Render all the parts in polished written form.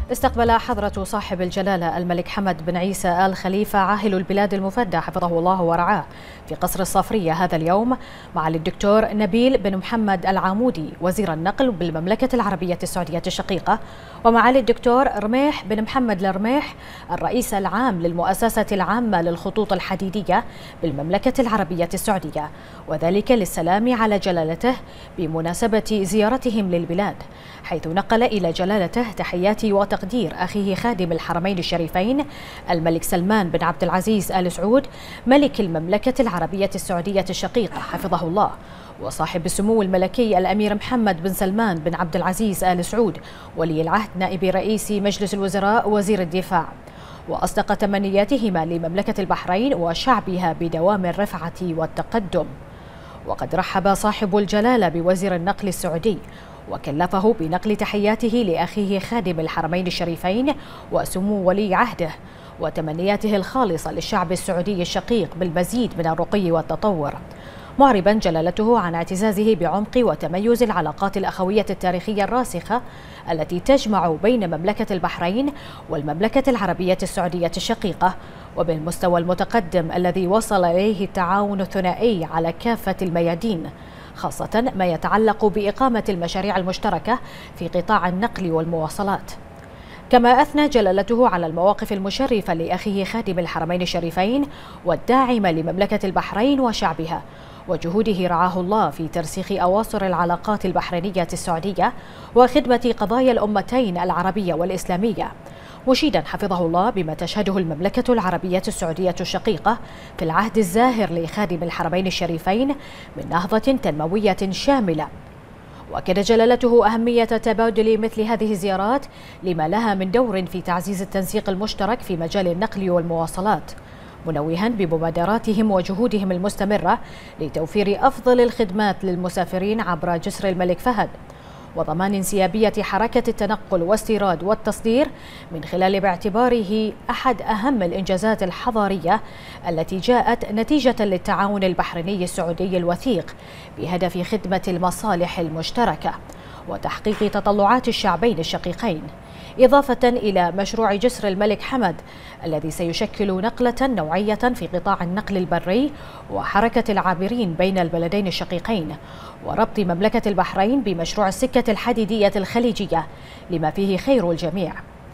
استقبل حضرة صاحب الجلالة الملك حمد بن عيسى آل خليفة عاهل البلاد المفدى حفظه الله ورعاه في قصر الصافرية هذا اليوم معالي الدكتور نبيل بن محمد العامودي وزير النقل بالمملكة العربية السعودية الشقيقة، ومعالي الدكتور رميح بن محمد الرميح الرئيس العام للمؤسسة العامة للخطوط الحديدية بالمملكة العربية السعودية، وذلك للسلام على جلالته بمناسبة زيارتهم للبلاد، حيث نقل إلى جلالته تحيات وتقدير أخيه خادم الحرمين الشريفين الملك سلمان بن عبد العزيز آل سعود ملك المملكة العربية السعودية الشقيقة حفظه الله، وصاحب السمو الملكي الأمير محمد بن سلمان بن عبد العزيز آل سعود ولي العهد نائب رئيس مجلس الوزراء وزير الدفاع، وأصدق تمنياتهما لمملكة البحرين وشعبها بدوام الرفعة والتقدم. وقد رحب صاحب الجلالة بوزير النقل السعودي وكلفه بنقل تحياته لأخيه خادم الحرمين الشريفين وسمو ولي عهده وتمنياته الخالصة للشعب السعودي الشقيق بالمزيد من الرقي والتطور، معربا جلالته عن اعتزازه بعمق وتميز العلاقات الأخوية التاريخية الراسخة التي تجمع بين مملكة البحرين والمملكة العربية السعودية الشقيقة، وبالمستوى المتقدم الذي وصل إليه التعاون الثنائي على كافة الميادين، خاصة ما يتعلق بإقامة المشاريع المشتركة في قطاع النقل والمواصلات. كما أثنى جلالته على المواقف المشرفة لأخيه خادم الحرمين الشريفين والداعمة لمملكة البحرين وشعبها، وجهوده رعاه الله في ترسيخ أواصر العلاقات البحرينية السعودية وخدمة قضايا الأمتين العربية والإسلامية، مشيدا حفظه الله بما تشهده المملكة العربية السعودية الشقيقة في العهد الزاهر لخادم الحرمين الشريفين من نهضة تنموية شاملة. وأكد جلالته أهمية تبادل مثل هذه الزيارات لما لها من دور في تعزيز التنسيق المشترك في مجال النقل والمواصلات، منوها بمبادراتهم وجهودهم المستمرة لتوفير أفضل الخدمات للمسافرين عبر جسر الملك فهد، وضمان انسيابية حركة التنقل والاستيراد والتصدير من خلال باعتباره أحد أهم الإنجازات الحضارية التي جاءت نتيجة للتعاون البحريني السعودي الوثيق بهدف خدمة المصالح المشتركة وتحقيق تطلعات الشعبين الشقيقين، إضافة إلى مشروع جسر الملك حمد الذي سيشكل نقلة نوعية في قطاع النقل البري وحركة العابرين بين البلدين الشقيقين، وربط مملكة البحرين بمشروع السكة الحديدية الخليجية لما فيه خير الجميع.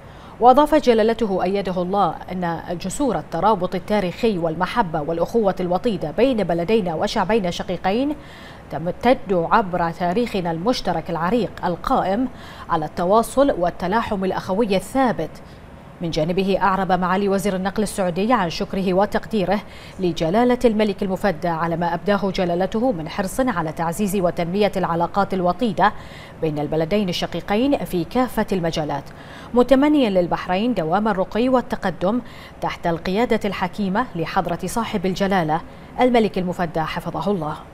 وأضاف جلالته أيده الله أن جسور الترابط التاريخي والمحبة والأخوة الوطيدة بين بلدينا وشعبين شقيقين تمتد عبر تاريخنا المشترك العريق القائم على التواصل والتلاحم الأخوي الثابت. من جانبه أعرب معالي وزير النقل السعودي عن شكره وتقديره لجلالة الملك المفدى على ما أبداه جلالته من حرص على تعزيز وتنمية العلاقات الوطيدة بين البلدين الشقيقين في كافة المجالات، متمنيا للبحرين دوام الرقي والتقدم تحت القيادة الحكيمة لحضرة صاحب الجلالة الملك المفدى حفظه الله.